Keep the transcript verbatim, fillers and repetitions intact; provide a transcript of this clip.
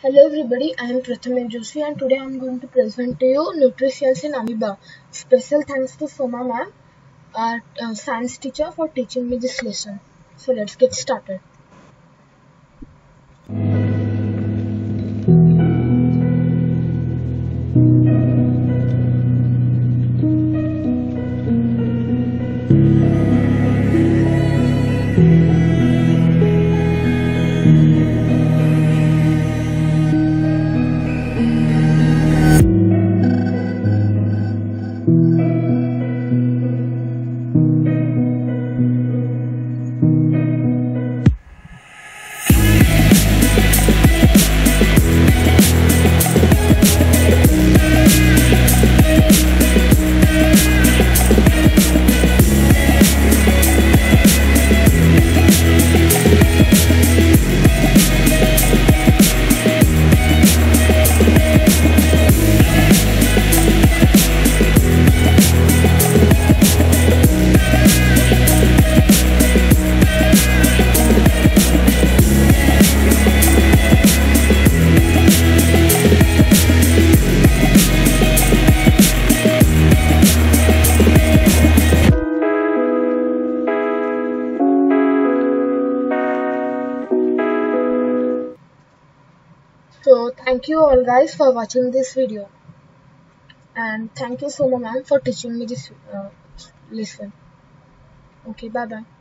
Hello everybody, I am Prathamesh Joshi and today I am going to present to you nutrition in amoeba. Special thanks to Soma ma'am, our uh, science teacher, for teaching me this lesson. So let's get started. So thank you all guys for watching this video, and thank you Soma ma'am for teaching me this uh, lesson. Okay, bye bye.